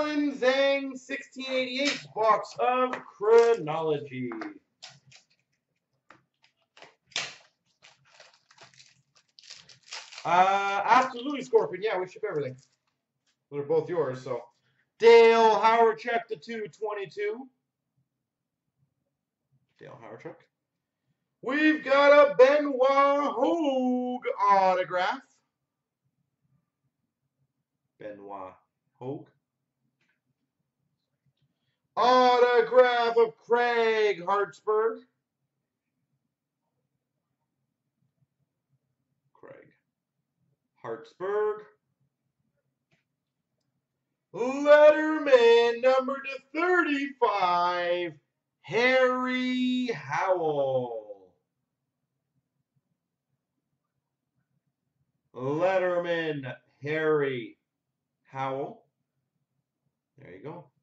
Allenzhang1688's box of Chronology. Absolutely, Scorpion. Yeah, we ship everything. They're both yours, so. Dale Howardchuk to 222. Dale Howardchuk. We've got a Benoit Hogue autograph. Benoit Hogue. Autograph of Craig Hartsburg. Craig Hartsburg. Letterman number /35, Harry Howell. Letterman, Harry Howell. There you go.